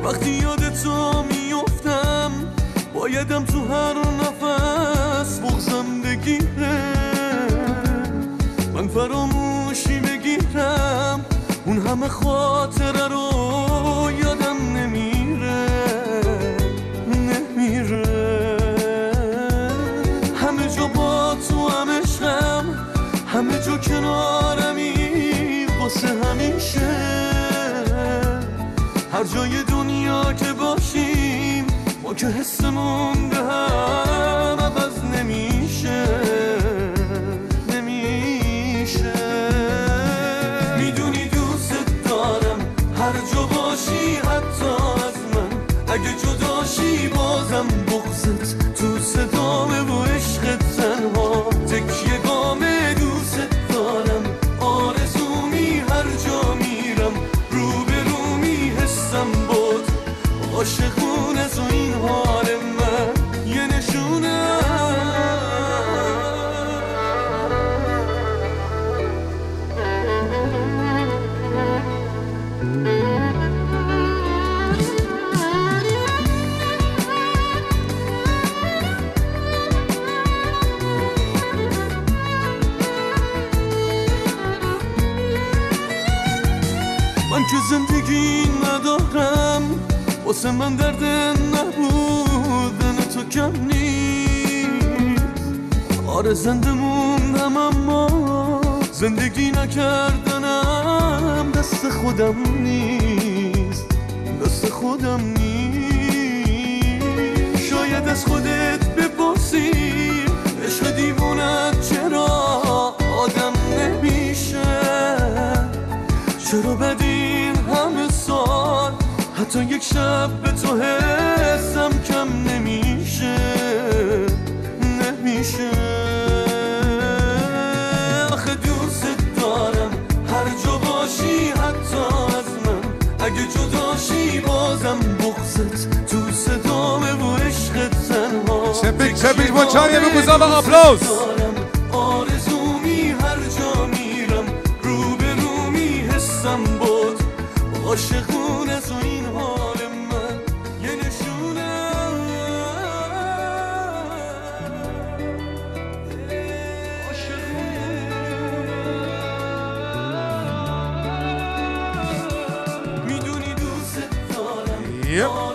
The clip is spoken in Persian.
وقتی یاد تو میفتم بایدم تو هر نفس بغزم بگیره من فراموشی بگیرم اون همه خاطره رو یادم نمیره همه جا با تو هم عشقم همه جا کنارمی واسه همیشه هر جای دنیا که باشیم ما که حسمون به هم عوض نمیشه میدونی دوست دارم هر جا باشی حتی از من اگه جداشی بازم بغضت تو صدامه و عشقت تنها تکیه گامه دوست دارم آرزومی هر جا میرم روبرومی حسم بود عاشقون از این حال من یه نشونه من که زندگی ندارم واسه من درد نبودن تو کم نیست آره زنده موندم اما زندگی نکردنم دست خودم نیست شاید از خودت بپرسی عشق دیوونت چرا آدم نمیشه چرا بدین همه سال حتی یک شب به تو حسم کم نمیشه آخه دوست دارم هر جا باشی حتی از من اگه جداشی بازم بغضت تو صدامه و عشقت تنها سپیک مچاری بگوزم آپلوز آرزومی هر جا میرم روبرومی حسم بود عاشقون از این حال من یه نشونه میدونی دوست دارم